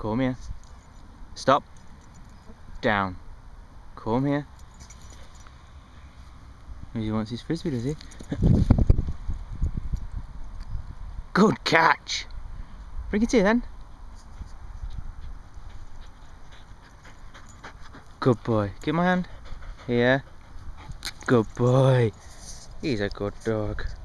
Come here. Stop. Down. Come here. He wants his frisbee, does he? Good catch! Bring it here then. Good boy. Give my hand. Here. Good boy. He's a good dog.